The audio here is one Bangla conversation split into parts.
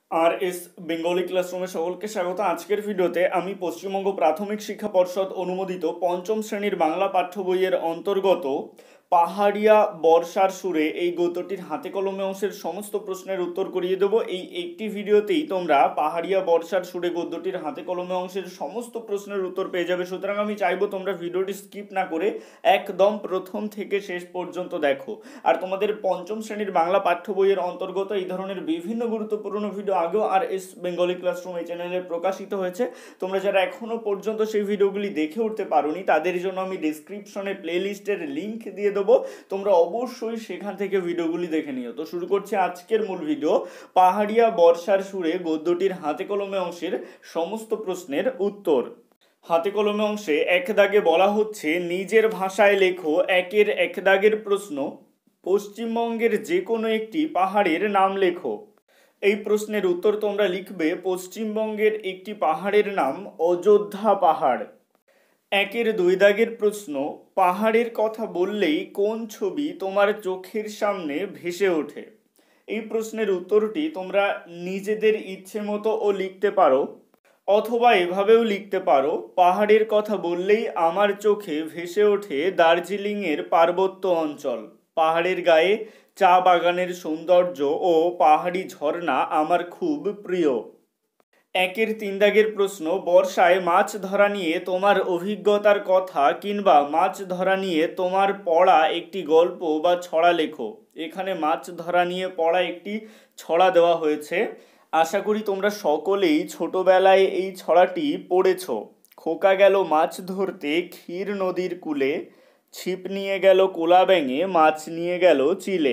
আর এস বেঙ্গলি ক্লাসরুমে সকলকে স্বাগত। আজকের ভিডিওতে আমি পশ্চিমবঙ্গ প্রাথমিক শিক্ষা পর্ষদ অনুমোদিত পঞ্চম শ্রেণীর বাংলা পাঠ্য বইয়ের অন্তর্গত পাহাড়িয়া বর্ষার সুরে এই গদ্যটির হাতে কলমে অংশের সমস্ত প্রশ্নের উত্তর করিয়ে দেব। এই একটি ভিডিওতেই তোমরা পাহাড়িয়া বর্ষার সুরে গদ্যটির হাতে কলমে অংশের সমস্ত প্রশ্নের উত্তর পেয়ে যাবে। সুতরাং আমি চাইবো তোমরা ভিডিওটি স্কিপ না করে একদম প্রথম থেকে শেষ পর্যন্ত দেখো। আর তোমাদের পঞ্চম শ্রেণীর বাংলা পাঠ্য বইয়ের অন্তর্গত এই ধরনের বিভিন্ন গুরুত্বপূর্ণ ভিডিও আগেও আর এস বেঙ্গলি ক্লাসরুম এই চ্যানেলে প্রকাশিত হয়েছে। তোমরা যারা এখনো পর্যন্ত সেই ভিডিওগুলি দেখে উঠতে পারোনি তাদের জন্য আমি ডেসক্রিপশনে প্লে লিস্টের লিঙ্ক দিয়ে দেবো, তোমরা অবশ্যই সেখান থেকে ভিডিওগুলি দেখে নিও। তো শুরু করছি আজকের মূল ভিডিও, পাহাড়িয়া বর্ষার সুরে গদ্যটির হাতে কলমে অংশের সমস্ত প্রশ্নের উত্তর। হাতে কলমে অংশে এক দাগে বলা হচ্ছে, নিজের ভাষায় লেখো একের এক দাগের প্রশ্ন, পশ্চিমবঙ্গের যে কোনো একটি পাহাড়ের নাম লেখো। এই প্রশ্নের উত্তর তোমরা লিখবে, পশ্চিমবঙ্গের একটি পাহাড়ের নাম অযোধ্যা পাহাড়। একের দুই দাগের প্রশ্ন, পাহাড়ের কথা বললেই কোন ছবি তোমার চোখের সামনে ভেসে ওঠে। এই প্রশ্নের উত্তরটি তোমরা নিজেদের ইচ্ছে মতো ও লিখতে পারো, অথবা এভাবেও লিখতে পারো, পাহাড়ের কথা বললেই আমার চোখে ভেসে ওঠে দার্জিলিংয়ের পার্বত্য অঞ্চল। পাহাড়ের গায়ে চা বাগানের সৌন্দর্য ও পাহাড়ি ঝর্ণা আমার খুব প্রিয়। একের তিন দাগের প্রশ্ন, বর্ষায় মাছ ধরা নিয়ে তোমার অভিজ্ঞতার কথা কিংবা মাছ ধরা নিয়ে তোমার পড়া একটি গল্প বা ছড়া লেখো। এখানে মাছ ধরা নিয়ে পড়া একটি ছড়া দেওয়া হয়েছে। আশা করি তোমরা সকলেই ছোটবেলায় এই ছড়াটি পড়েছ। খোকা গেল মাছ ধরতে ক্ষীর নদীর কূলে, ছিপ নিয়ে গেল কোলা ব্যাঙে, মাছ নিয়ে গেল চিলে।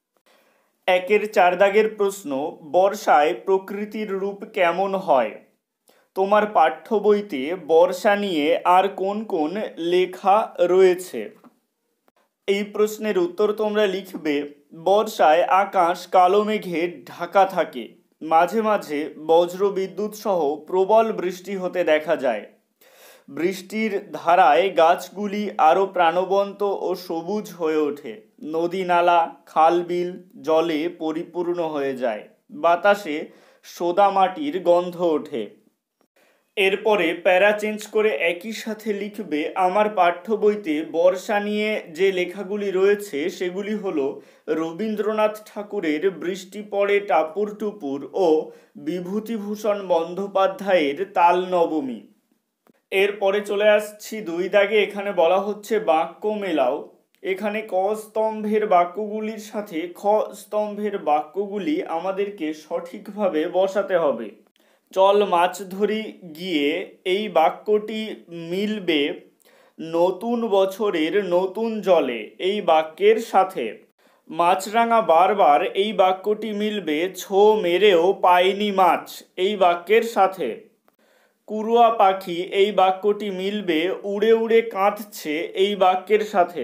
একের চার দাগের প্রশ্ন, বর্ষায় প্রকৃতির রূপ কেমন হয়। তোমার পাঠ্য বইতে বর্ষা নিয়ে আর কোন কোন লেখা রয়েছে। এই প্রশ্নের উত্তর তোমরা লিখবে, বর্ষায় আকাশ কালো মেঘে ঢাকা থাকে, মাঝে মাঝে বজ্র বিদ্যুৎ সহ প্রবল বৃষ্টি হতে দেখা যায়। বৃষ্টির ধারায় গাছগুলি আরও প্রাণবন্ত ও সবুজ হয়ে ওঠে, নদী নালা খাল বিল জলে পরিপূর্ণ হয়ে যায়, বাতাসে সোদা মাটির গন্ধ ওঠে। এরপরে প্যারা চেঞ্জ করে একই সাথে লিখবে, আমার পাঠ্য বইতে বর্ষা নিয়ে যে লেখাগুলি রয়েছে সেগুলি হলো রবীন্দ্রনাথ ঠাকুরের বৃষ্টি পড়ে টাপুর টুপুর ও বিভূতিভূষণ বন্দ্যোপাধ্যায়ের তাল নবমী। এরপরে চলে আসছি দুই দাগে, এখানে বলা হচ্ছে বাক্য মেলাও। এখানে ক স্তম্ভের বাক্যগুলির সাথে খ স্তম্ভের বাক্যগুলি আমাদেরকে সঠিকভাবে বসাতে হবে। চল মাছ ধরি গিয়ে এই বাক্যটি মিলবে নতুন বছরের নতুন জলে এই বাক্যের সাথে। মাছরাঙা বারবার এই বাক্যটি মিলবে ছো মেরেও পায়নি মাছ এই বাক্যের সাথে। কুড়ুয়া পাখি এই বাক্যটি মিলবে উড়ে উড়ে কাঁদছে এই বাক্যের সাথে।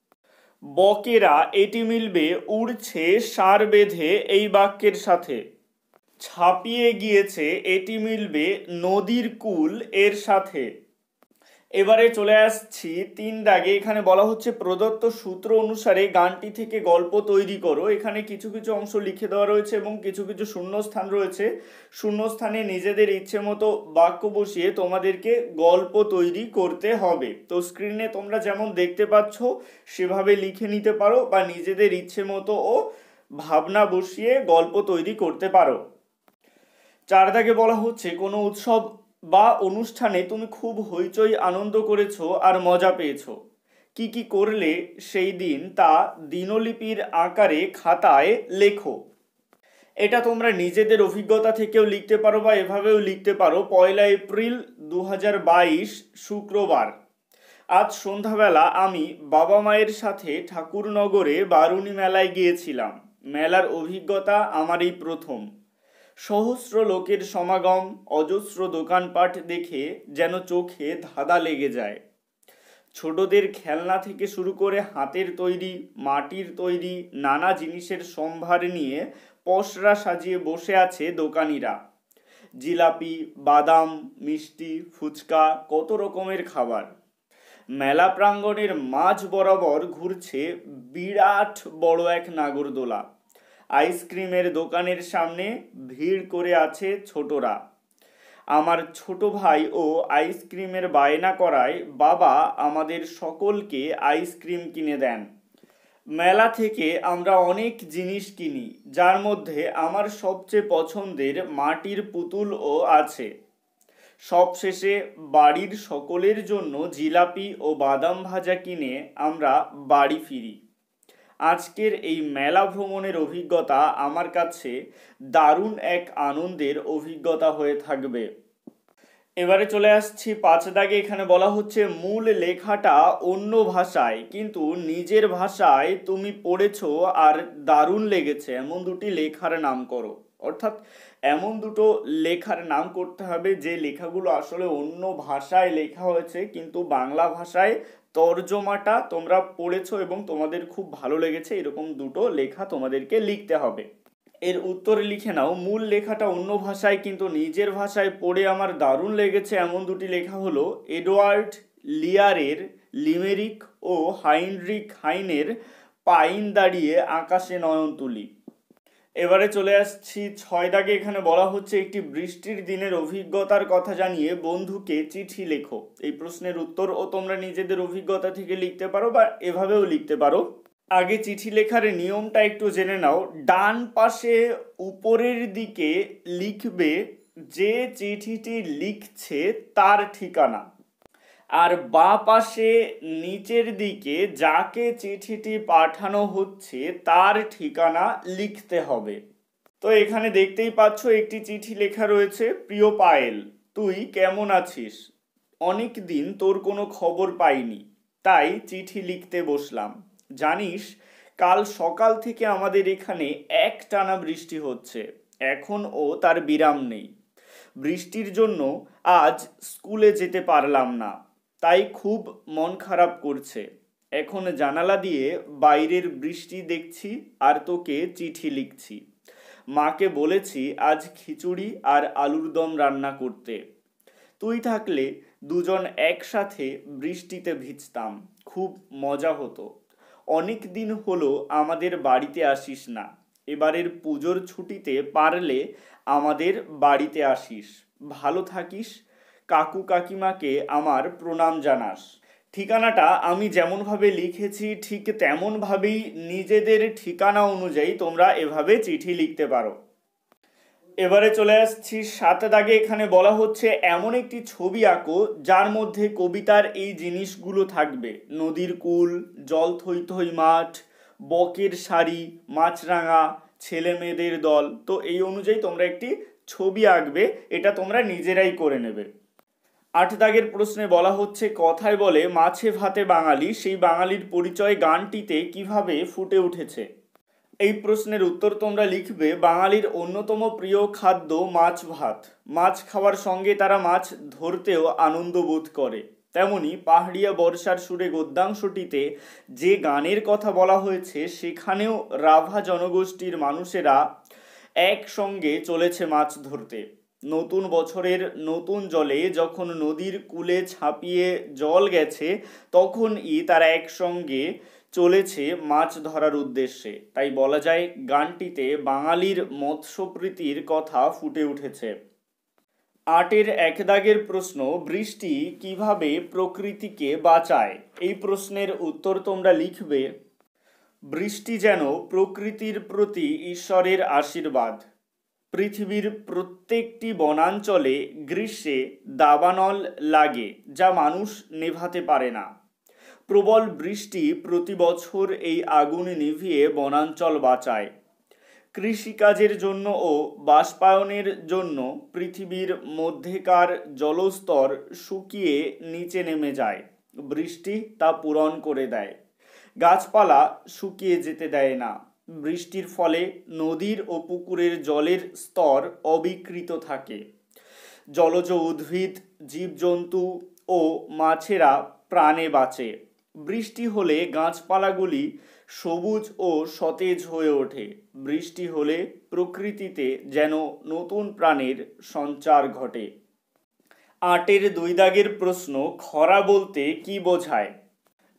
বকেরা এটি মিলবে উড়ছে সার বেঁধে এই বাক্যের সাথে। ছাপিয়ে গিয়েছে এটি মিলবে নদীর কূল এর সাথে। এবারে চলে আসছি তিন দাগে, এখানে বলা হচ্ছে প্রদত্ত সূত্র অনুসারে গানটি থেকে গল্প তৈরি করো। এখানে কিছু কিছু অংশ লিখে দেওয়া রয়েছে এবং কিছু কিছু শূন্যস্থান রয়েছে। শূন্যস্থানে নিজেদের ইচ্ছে মতো বাক্য বসিয়ে তোমাদেরকে গল্প তৈরি করতে হবে। তো স্ক্রিনে তোমরা যেমন দেখতে পাচ্ছ সেভাবে লিখে নিতে পারো বা নিজেদের ইচ্ছে মতো ও ভাবনা বসিয়ে গল্প তৈরি করতে পারো। চার দাগে বলা হচ্ছে, কোনো উৎসব বা অনুষ্ঠানে তুমি খুব হইচই আনন্দ করেছো আর মজা পেয়েছো। কি কি করলে সেই দিন তা দিনলিপির আকারে খাতায় লেখো। এটা তোমরা নিজেদের অভিজ্ঞতা থেকেও লিখতে পারো বা এভাবেও লিখতে পারো। 1 এপ্রিল 2022 শুক্রবার। আজ সন্ধ্যাবেলা আমি বাবা মায়ের সাথে ঠাকুরনগরে বারুণী মেলায় গিয়েছিলাম। মেলার অভিজ্ঞতা আমার এই প্রথম। সহস্র লোকের সমাগম, অজস্র দোকানপাট দেখে যেন চোখে ধাঁধা লেগে যায়। ছোটদের খেলনা থেকে শুরু করে হাতের তৈরি মাটির তৈরি নানা জিনিসের সম্ভার নিয়ে পসরা সাজিয়ে বসে আছে দোকানিরা। জিলাপি বাদাম মিষ্টি ফুচকা কত রকমের খাবার। মেলা প্রাঙ্গণের মাঝ বরাবর ঘুরছে বিরাট বড় এক নাগরদোলা। আইসক্রিমের দোকানের সামনে ভিড় করে আছে ছোটরা। আমার ছোট ভাই ও আইসক্রিমের বায়না করায় বাবা আমাদের সকলকে আইসক্রিম কিনে দেন। মেলা থেকে আমরা অনেক জিনিস কিনি, যার মধ্যে আমার সবচেয়ে পছন্দের মাটির পুতুলও আছে। সবশেষে বাড়ির সকলের জন্য জিলাপি ও বাদাম ভাজা কিনে আমরা বাড়ি ফিরি। আজকের এই মেলা ভ্রমণের অভিজ্ঞতা আমার কাছে দারুণ এক আনন্দের অভিজ্ঞতা হয়ে থাকবে। এবারে চলে আসছি 5 দাগে। এখানে বলা হচ্ছে মূল লেখাটা অন্য ভাষায় কিন্তু নিজের ভাষায় তুমি পড়েছো আর দারুণ লেগেছে এমন দুটি লেখার নাম করো। অর্থাৎ এমন দুটো লেখার নাম করতে হবে যে লেখাগুলো আসলে অন্য ভাষায় লেখা হয়েছে কিন্তু বাংলা ভাষায় তর্জমাটা তোমরা পড়েছো এবং তোমাদের খুব ভালো লেগেছে। এরকম দুটো লেখা তোমাদেরকে লিখতে হবে। এর উত্তরে লিখে নাও, মূল লেখাটা অন্য ভাষায় কিন্তু নিজের ভাষায় পড়ে আমার দারুণ লেগেছে এমন দুটি লেখা হলো এডওয়ার্ড লিয়ারের লিমেরিক ও হাইনরিক হাইনের পাইন দাঁড়িয়ে আকাশে নয়ন তুলি। এবারে চলে আসছি 6 দাগে। এখানে বলা হচ্ছে একটি বৃষ্টির দিনের অভিজ্ঞতার কথা জানিয়ে বন্ধুকে চিঠি লেখো। এই প্রশ্নের উত্তর ও তোমরা নিজেদের অভিজ্ঞতা থেকে লিখতে পারো বা এভাবেও লিখতে পারো। আগে চিঠি লেখার নিয়মটা একটু জেনে নাও। ডান পাশে উপরের দিকে লিখবে যে চিঠিটি লিখছে তার ঠিকানা, আর বাঁ পাশে নিচের দিকে যাকে চিঠিটি পাঠানো হচ্ছে তার ঠিকানা লিখতে হবে। তো এখানে দেখতেই পাচ্ছ একটি চিঠি লেখা রয়েছে, প্রিয় পায়েল, তুই কেমন আছিস? অনেক দিন তোর কোনো খবর পাইনি, তাই চিঠি লিখতে বসলাম। জানিস কাল সকাল থেকে আমাদের এখানে একটানা বৃষ্টি হচ্ছে, এখনও তার বিরাম নেই। বৃষ্টির জন্য আজ স্কুলে যেতে পারলাম না, তাই খুব মন খারাপ করছে। এখন জানালা দিয়ে বাইরের বৃষ্টি দেখছি আর তোকে চিঠি লিখছি। মাকে বলেছি আজ খিচুড়ি আর আলুর দম রান্না করতে। তুই থাকলে দুজন একসাথে বৃষ্টিতে ভিজতাম, খুব মজা হতো। অনেক দিন হলো আমাদের বাড়িতে আসিস না, এবারের পুজোর ছুটিতে পারলে আমাদের বাড়িতে আসিস। ভালো থাকিস, কাকু কাকিমাকে আমার প্রণাম জানাস। ঠিকানাটা আমি যেমনভাবে লিখেছি ঠিক তেমনভাবেই নিজেদের ঠিকানা অনুযায়ী তোমরা এভাবে চিঠি লিখতে পারো। এবারে চলে আসছি 7 দাগে। এখানে বলা হচ্ছে এমন একটি ছবি আঁকো যার মধ্যে কবিতার এই জিনিসগুলো থাকবে, নদীর কূল, জল থই থই মাঠ, বকের শাড়ি, মাছরাঙা, ছেলে মেয়েদের দল। তো এই অনুযায়ী তোমরা একটি ছবি আঁকবে, এটা তোমরা নিজেরাই করে নেবে। 8 দাগের প্রশ্নে বলা হচ্ছে কথায় বলে মাছে ভাতে বাঙালি, সেই বাঙালির পরিচয় গানটিতে কিভাবে ফুটে উঠেছে। এই প্রশ্নের উত্তর তোমরা লিখবে বাঙালির অন্যতম প্রিয় খাদ্য মাছ ভাত। মাছ খাওয়ার সঙ্গে তারা মাছ ধরতেও আনন্দ বোধ করে। তেমনি পাহাড়িয়া বর্ষার সুরে গদ্যাংশটিতে যে গানের কথা বলা হয়েছে সেখানেও রাভা জনগোষ্ঠীর মানুষেরা একসঙ্গে চলেছে মাছ ধরতে। নতুন বছরের নতুন জলে যখন নদীর কূলে ছাপিয়ে জল গেছে তখনই তারা একসঙ্গে চলেছে মাছ ধরার উদ্দেশ্যে। তাই বলা যায় গানটিতে বাঙালির মৎস্যপ্রীতির কথা ফুটে উঠেছে। 8 1 দাগের প্রশ্ন, বৃষ্টি কিভাবে প্রকৃতিকে বাঁচায়। এই প্রশ্নের উত্তর তোমরা লিখবে বৃষ্টি যেন প্রকৃতির প্রতি ঈশ্বরের আশীর্বাদ। পৃথিবীর প্রত্যেকটি বনাঞ্চলে গ্রীষ্মে দাবানল লাগে যা মানুষ নেভাতে পারে না। প্রবল বৃষ্টি প্রতি বছর এই আগুন নিভিয়ে বনাঞ্চল বাঁচায়। কৃষিকাজের জন্য ও বাষ্পায়নের জন্য পৃথিবীর মধ্যেকার জলস্তর শুকিয়ে নিচে নেমে যায়, বৃষ্টি তা পূরণ করে দেয়। গাছপালা শুকিয়ে যেতে দেয় না। বৃষ্টির ফলে নদীর ও পুকুরের জলের স্তর অবিকৃত থাকে। জলজ উদ্ভিদ, জীবজন্তু ও মাছেরা প্রাণে বাঁচে। বৃষ্টি হলে গাছপালাগুলি সবুজ ও সতেজ হয়ে ওঠে। বৃষ্টি হলে প্রকৃতিতে যেন নতুন প্রাণের সঞ্চার ঘটে। 8 2 দাগের প্রশ্ন, খরা বলতে কি বোঝায়।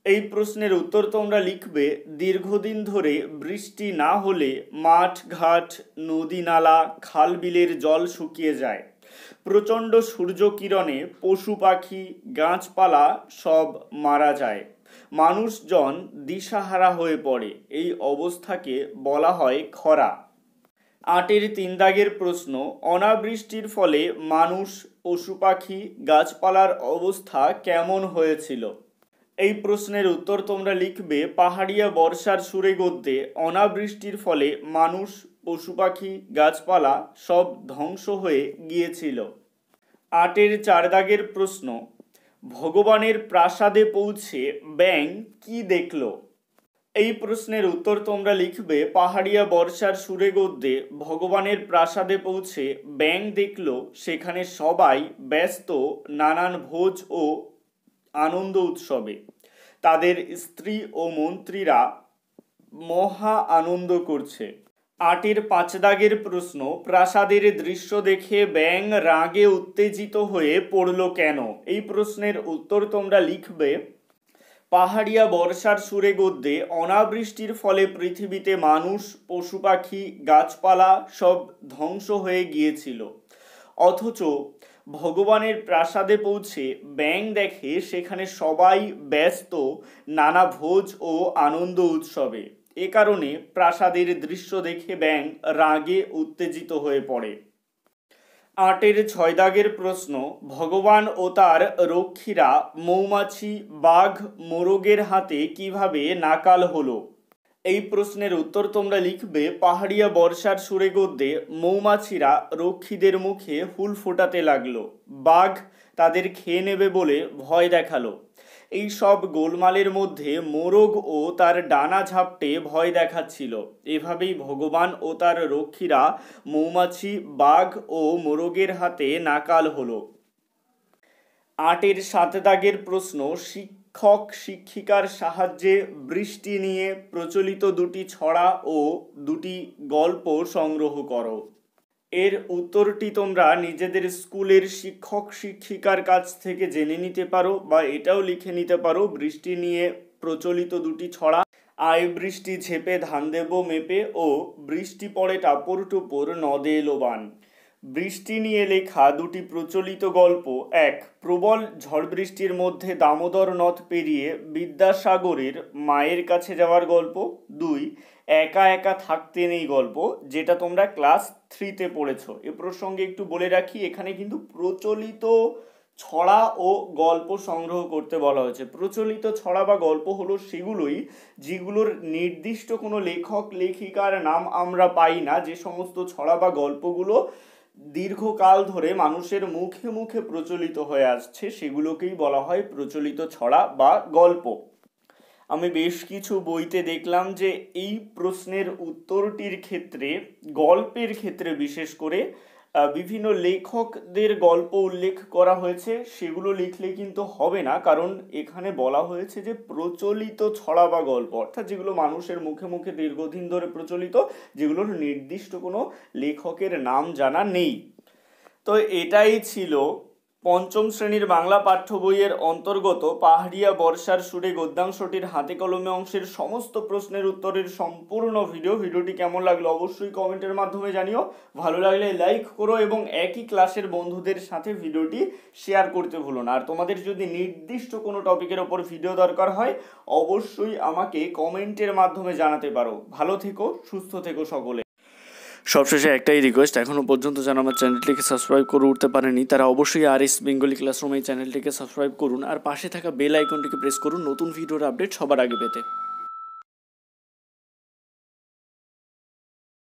এই প্রশ্নের উত্তর তোমরা লিখবে দীর্ঘদিন ধরে বৃষ্টি না হলে মাঠ ঘাট নদী নালা খাল বিলের জল শুকিয়ে যায়। প্রচণ্ড সূর্যকিরণে পশু পাখি গাছপালা সব মারা যায়। মানুষজন দিশাহারা হয়ে পড়ে। এই অবস্থাকে বলা হয় খরা। ৮-এর ৩ দাগের প্রশ্ন, অনাবৃষ্টির ফলে মানুষ পশু পাখি গাছপালার অবস্থা কেমন হয়েছিল? এই প্রশ্নের উত্তর তোমরা লিখবে পাহাড়িয়া বর্ষার সুরে গদ্যে অনাবৃষ্টির ফলে মানুষ পশু পাখি গাছপালা সব ধ্বংস হয়ে গিয়েছিল। ৮-এর ৪ দাগের প্রশ্ন, ভগবানের প্রাসাদে পৌঁছে ব্যাঙ কি দেখল? এই প্রশ্নের উত্তর তোমরা লিখবে পাহাড়িয়া বর্ষার সুরে গদ্যে ভগবানের প্রাসাদে পৌঁছে ব্যাঙ দেখল সেখানে সবাই ব্যস্ত নানান ভোজ ও আনন্দ উৎসবে। তাদের স্ত্রী ও মন্ত্রীরা মহা আনন্দ করছে। ৮-এর ৫ দাগের প্রশ্ন, প্রাসাদের দৃশ্য দেখে ব্যাঙ রাগে উত্তেজিত হয়ে পড়ল কেন? এই প্রশ্নের উত্তর তোমরা লিখবে পাহাড়িয়া বর্ষার সুরে গদ্যে অনাবৃষ্টির ফলে পৃথিবীতে মানুষ পশু পাখি গাছপালা সব ধ্বংস হয়ে গিয়েছিল, অথচ ভগবানের প্রাসাদে পৌঁছে ব্যাঙ দেখে সেখানে সবাই ব্যস্ত নানা ভোজ ও আনন্দ উৎসবে। এ কারণে প্রাসাদের দৃশ্য দেখে ব্যাঙ রাগে উত্তেজিত হয়ে পড়ে। ৮-এর ৬ দাগের প্রশ্ন, ভগবান ও তার রক্ষীরা মৌমাছি বাঘ মোরগের হাতে কিভাবে নাকাল হলো? এই প্রশ্নের উত্তর তোমরা লিখবে পাহাড়িয়া বর্ষার সুরে গদ্যে মৌমাছিরা রক্ষীদের মুখে হুল ফোটাতে লাগলো, বাঘ তাদের খেয়ে নেবে বলে ভয় দেখালো। এই সব গোলমালের মধ্যে মোরগ ও তার ডানা ঝাপটে ভয় দেখাচ্ছিল। এভাবেই ভগবান ও তার রক্ষীরা মৌমাছি বাঘ ও মোরগের হাতে নাকাল হলো। ৮-এর ৭ দাগের প্রশ্ন, শিক্ষক শিক্ষিকার সাহায্যে বৃষ্টি নিয়ে প্রচলিত দুটি ছড়া ও দুটি গল্প সংগ্রহ করো। এর উত্তরটি তোমরা নিজেদের স্কুলের শিক্ষক শিক্ষিকার কাছ থেকে জেনে নিতে পারো বা এটাও লিখে নিতে পারো। বৃষ্টি নিয়ে প্রচলিত দুটি ছড়া, আয় বৃষ্টি ঝেপে ধান দেব মেপে ও বৃষ্টি পড়ে টাপর টুপর নদে এলো বান। বৃষ্টি নিয়ে লেখা দুটি প্রচলিত গল্প, এক প্রবল ঝড় বৃষ্টির মধ্যে দামোদর নদ পেরিয়ে বিদ্যাসাগরের মায়ের কাছে যাওয়ার গল্প, দুই একা একা থাকতে নেই গল্প, যেটা তোমরা ক্লাস 3-তে পড়েছো। এ প্রসঙ্গে একটু বলে রাখি, এখানে কিন্তু প্রচলিত ছড়া ও গল্প সংগ্রহ করতে বলা হয়েছে। প্রচলিত ছড়া বা গল্প হলো সেগুলোই যেগুলোর নির্দিষ্ট কোনো লেখক লেখিকার নাম আমরা পাই না, যে সমস্ত ছড়া বা গল্পগুলো দীর্ঘকাল ধরে মানুষের মুখে মুখে প্রচলিত হয়ে আসছে সেগুলোকেই বলা হয় প্রচলিত ছড়া বা গল্প। আমি বেশ কিছু বইতে দেখলাম যে এই প্রশ্নের উত্তরটির ক্ষেত্রে গল্পের ক্ষেত্রে বিশেষ করে বিভিন্ন লেখকদের গল্প উল্লেখ করা হয়েছে, সেগুলো লিখলে কিন্তু হবে না, কারণ এখানে বলা হয়েছে যে প্রচলিত ছড়া বা গল্প, অর্থাৎ যেগুলো মানুষের মুখে মুখে দীর্ঘদিন ধরে প্রচলিত, যেগুলোর নির্দিষ্ট কোনো লেখকের নাম জানা নেই। তো এটাই ছিল পঞ্চম শ্রেণীর বাংলা পাঠ্য বইয়ের অন্তর্গত পাহাড়িয়া বর্ষার সুরে গদ্যাংশটির হাতে কলমে অংশের সমস্ত প্রশ্নের উত্তরের সম্পূর্ণ ভিডিওটি কেমন লাগলো অবশ্যই কমেন্টের মাধ্যমে জানিও। ভালো লাগলে লাইক করো এবং একই ক্লাসের বন্ধুদের সাথে ভিডিওটি শেয়ার করতে ভুলো না। আর তোমাদের যদি নির্দিষ্ট কোনো টপিকের ওপর ভিডিও দরকার হয় অবশ্যই আমাকে কমেন্টের মাধ্যমে জানাতে পারো। ভালো থেকো, সুস্থ থেকো সকলে। সবশেষে একটাই রিকোয়েস্ট, এখনও পর্যন্ত যারা আমার চ্যানেলটিকে সাবস্ক্রাইব করে উঠতে পারেনি তারা অবশ্যই RS বেঙ্গলি ক্লাসরুম এই চ্যানেলটিকে সাবস্ক্রাইব করুন আর পাশে থাকা বেল আইকনটিকে প্রেস করুন নতুন ভিডিওর আপডেট সবার আগে পেতে।